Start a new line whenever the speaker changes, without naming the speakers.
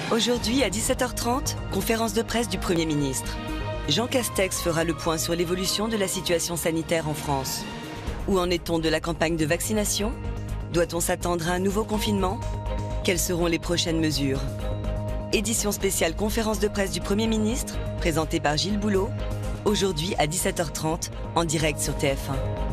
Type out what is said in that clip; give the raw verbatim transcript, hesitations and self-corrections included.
Aujourd'hui, à dix-sept heures trente, conférence de presse du Premier ministre. Jean Castex fera le point sur l'évolution de la situation sanitaire en France. Où en est-on de la campagne de vaccination? Doit-on s'attendre à un nouveau confinement? Quelles seront les prochaines mesures? Édition spéciale conférence de presse du Premier ministre, présentée par Gilles Boulot, aujourd'hui à dix-sept heures trente, en direct sur T F un.